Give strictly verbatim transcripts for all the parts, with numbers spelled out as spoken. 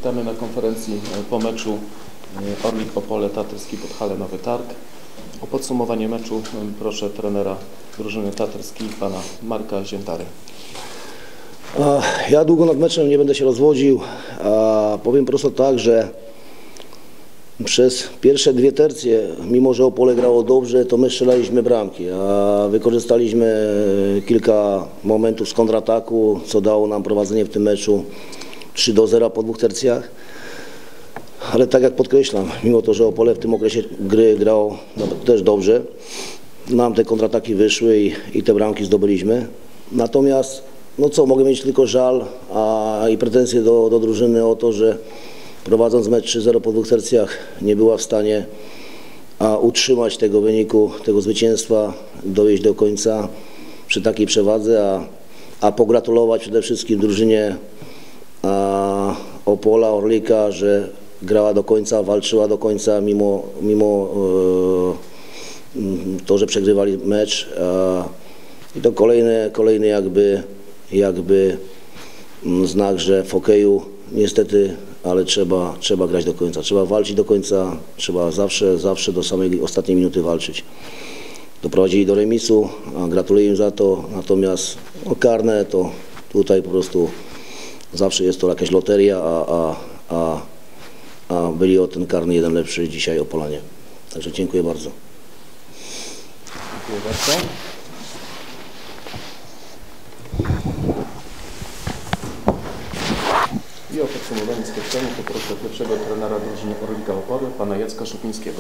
Witamy na konferencji po meczu Orlik Opole Taterski Podhale Nowy Targ. O podsumowanie meczu proszę trenera drużyny taterskiej, pana Marka Ziętary. Ja długo nad meczem nie będę się rozwodził, a powiem prosto tak, że przez pierwsze dwie tercje, mimo że Opole grało dobrze, to my strzelaliśmy bramki, a wykorzystaliśmy kilka momentów z kontrataku, co dało nam prowadzenie w tym meczu trzy do zera po dwóch tercjach. Ale tak jak podkreślam, mimo to, że Opole w tym okresie gry grało też dobrze, nam te kontrataki wyszły i, i te bramki zdobyliśmy. Natomiast, no co, mogę mieć tylko żal a, i pretensje do, do drużyny o to, że prowadząc mecz trzy zero po dwóch tercjach nie była w stanie a, utrzymać tego wyniku, tego zwycięstwa, dowieść do końca przy takiej przewadze, a, a pogratulować przede wszystkim drużynie a, Opola, Orlika, że grała do końca, walczyła do końca mimo, mimo e, to, że przegrywali mecz. A, I to kolejny, kolejny jakby, jakby znak, że w hokeju niestety, ale trzeba, trzeba grać do końca. Trzeba walczyć do końca, trzeba zawsze, zawsze do samej ostatniej minuty walczyć. Doprowadzili do remisu, a gratuluję im za to, natomiast no, karne to tutaj po prostu zawsze jest to jakaś loteria, a, a, a, a byli o ten karny jeden lepszy dzisiaj Opolanie. Także dziękuję bardzo. Dziękuję bardzo. I o podsumowanie spotkania poproszę pierwszego trenera drużyny Orlika Opole, pana Jacka Szopińskiego.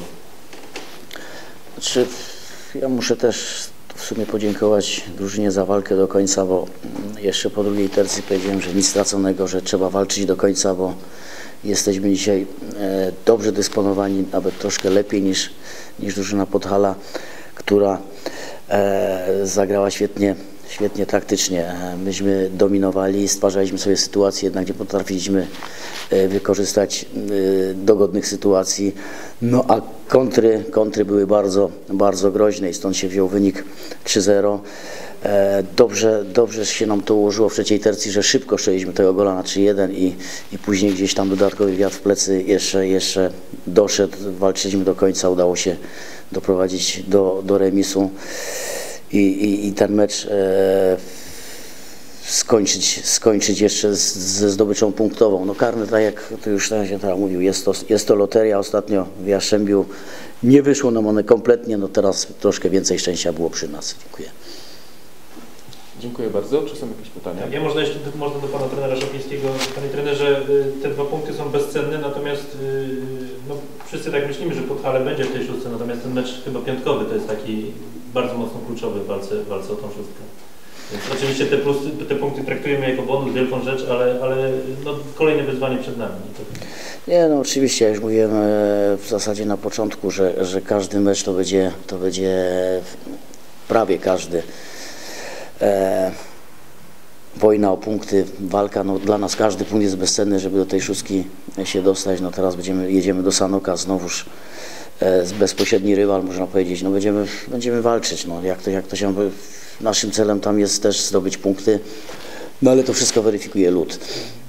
Znaczy, ja muszę też w sumie podziękować drużynie za walkę do końca, bo jeszcze po drugiej tercji powiedziałem, że nic straconego, że trzeba walczyć do końca, bo jesteśmy dzisiaj e, dobrze dysponowani, nawet troszkę lepiej niż, niż drużyna Podhala, która e, zagrała świetnie, świetnie taktycznie. Myśmy dominowali, stwarzaliśmy sobie sytuację, jednak nie potrafiliśmy e, wykorzystać e, dogodnych sytuacji. No a kontry, kontry były bardzo, bardzo groźne i stąd się wziął wynik trzy zero. Dobrze, dobrze się nam to ułożyło w trzeciej tercji, że szybko strzeliśmy tego gola na trzy jeden i, i później gdzieś tam dodatkowy wiatr w plecy jeszcze, jeszcze doszedł, walczyliśmy do końca, udało się doprowadzić do, do remisu i, i, i ten mecz e, skończyć, skończyć jeszcze z, ze zdobyczą punktową. No karne, tak jak to już się teraz mówił, jest to, jest to loteria. Ostatnio w Jastrzębiu nie wyszło nam one kompletnie, no teraz troszkę więcej szczęścia było przy nas. Dziękuję. Dziękuję bardzo. Czy są jakieś pytania? Ja można jeszcze można do pana trenera Szopińskiego. Panie trenerze, te dwa punkty są bezcenne, natomiast no, wszyscy tak myślimy, że Podhale będzie w tej szóstce, natomiast ten mecz chyba piątkowy to jest taki bardzo mocno kluczowy w walce, w walce o tą szóstkę. Więc oczywiście te, plus, te punkty traktujemy jako bonus, wielką rzecz, ale, ale no, kolejne wyzwanie przed nami. Nie, no oczywiście, ja już mówiłem w zasadzie na początku, że, że każdy mecz to będzie, to będzie prawie każdy. E, wojna o punkty, walka, no dla nas każdy punkt jest bezcenny, żeby do tej szóstki się dostać. No teraz będziemy, jedziemy do Sanoka, znowuż e, bezpośredni rywal, można powiedzieć, no będziemy, będziemy walczyć, no jak to, jak to się, naszym celem tam jest też zdobyć punkty, no ale to wszystko weryfikuje lód.